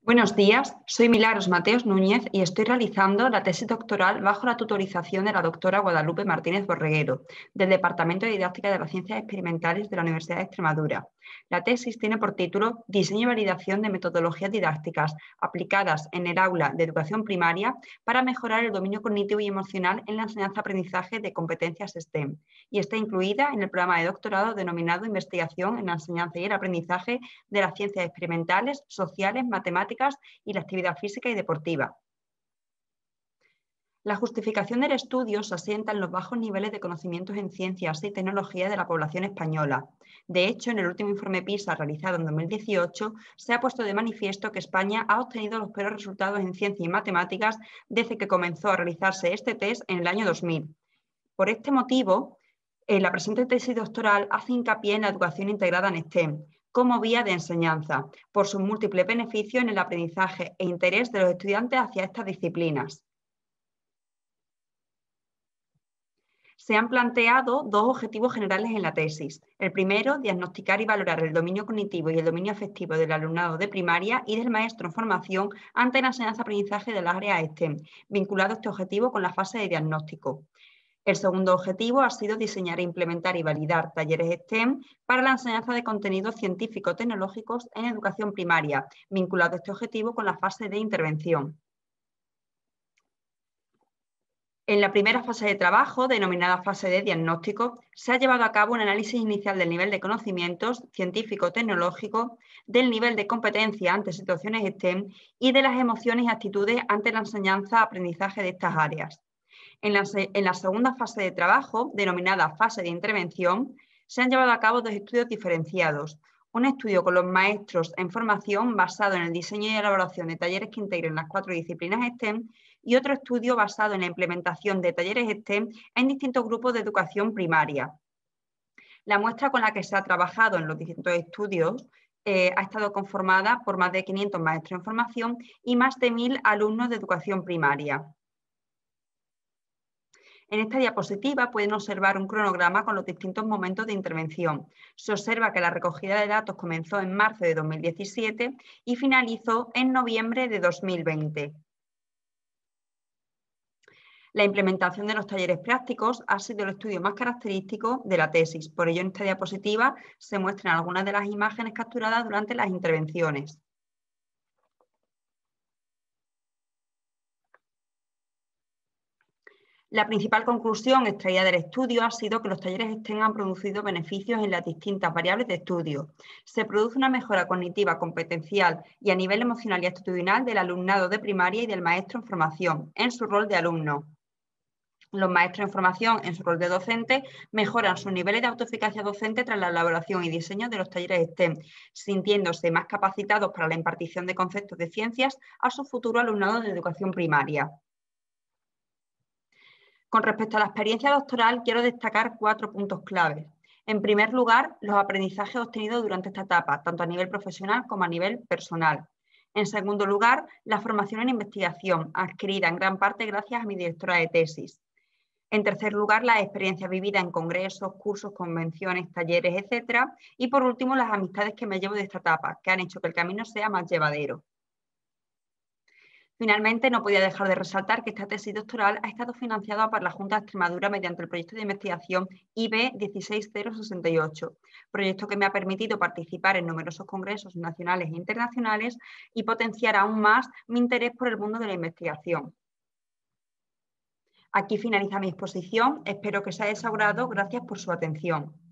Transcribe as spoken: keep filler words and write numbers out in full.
Buenos días, soy Milagros Mateos Núñez y estoy realizando la tesis doctoral bajo la tutorización de la doctora Guadalupe Martínez Borreguero, del Departamento de Didáctica de las Ciencias Experimentales de la Universidad de Extremadura. La tesis tiene por título Diseño y validación de metodologías didácticas aplicadas en el aula de educación primaria para mejorar el dominio cognitivo y emocional en la enseñanza-aprendizaje de competencias STEM, y está incluida en el programa de doctorado denominado Investigación en la enseñanza y el aprendizaje de las ciencias experimentales, sociales, matemáticas y la actividad física y deportiva. La justificación del estudio se asienta en los bajos niveles de conocimientos en ciencias y tecnología de la población española. De hecho, en el último informe PISA realizado en dos mil dieciocho, se ha puesto de manifiesto que España ha obtenido los peores resultados en ciencia y matemáticas desde que comenzó a realizarse este test en el año dos mil. Por este motivo, eh, la presente tesis doctoral hace hincapié en la educación integrada en STEM, como vía de enseñanza, por sus múltiples beneficios en el aprendizaje e interés de los estudiantes hacia estas disciplinas. Se han planteado dos objetivos generales en la tesis. El primero, diagnosticar y valorar el dominio cognitivo y el dominio afectivo del alumnado de primaria y del maestro en formación ante la enseñanza-aprendizaje de las áreas STEM, vinculado este objetivo con la fase de diagnóstico. El segundo objetivo ha sido diseñar e implementar y validar talleres STEM para la enseñanza de contenidos científico-tecnológicos en educación primaria, vinculado este objetivo con la fase de intervención. En la primera fase de trabajo, denominada fase de diagnóstico, se ha llevado a cabo un análisis inicial del nivel de conocimientos científico-tecnológico, del nivel de competencia ante situaciones STEM y de las emociones y actitudes ante la enseñanza-aprendizaje de estas áreas. En la, en la segunda fase de trabajo, denominada fase de intervención, se han llevado a cabo dos estudios diferenciados. Un estudio con los maestros en formación basado en el diseño y elaboración de talleres que integren las cuatro disciplinas STEM y otro estudio basado en la implementación de talleres STEM en distintos grupos de educación primaria. La muestra con la que se ha trabajado en los distintos estudios eh, ha estado conformada por más de quinientos maestros en formación y más de mil alumnos de educación primaria. En esta diapositiva pueden observar un cronograma con los distintos momentos de intervención. Se observa que la recogida de datos comenzó en marzo de dos mil diecisiete y finalizó en noviembre de dos mil veinte. La implementación de los talleres prácticos ha sido el estudio más característico de la tesis. Por ello, en esta diapositiva se muestran algunas de las imágenes capturadas durante las intervenciones. La principal conclusión extraída del estudio ha sido que los talleres STEM han producido beneficios en las distintas variables de estudio. Se produce una mejora cognitiva, competencial y a nivel emocional y actitudinal del alumnado de primaria y del maestro en formación, en su rol de alumno. Los maestros en formación, en su rol de docente, mejoran sus niveles de autoeficacia docente tras la elaboración y diseño de los talleres STEM, sintiéndose más capacitados para la impartición de conceptos de ciencias a su futuro alumnado de educación primaria. Con respecto a la experiencia doctoral, quiero destacar cuatro puntos claves. En primer lugar, los aprendizajes obtenidos durante esta etapa, tanto a nivel profesional como a nivel personal. En segundo lugar, la formación en investigación, adquirida en gran parte gracias a mi directora de tesis. En tercer lugar, la experiencia vivida en congresos, cursos, convenciones, talleres, etcétera. Y por último, las amistades que me llevo de esta etapa, que han hecho que el camino sea más llevadero. Finalmente, no podía dejar de resaltar que esta tesis doctoral ha estado financiada por la Junta de Extremadura mediante el proyecto de investigación I B dieciséis cero sesenta y ocho, proyecto que me ha permitido participar en numerosos congresos nacionales e internacionales y potenciar aún más mi interés por el mundo de la investigación. Aquí finaliza mi exposición, espero que os haya agradado, gracias por su atención.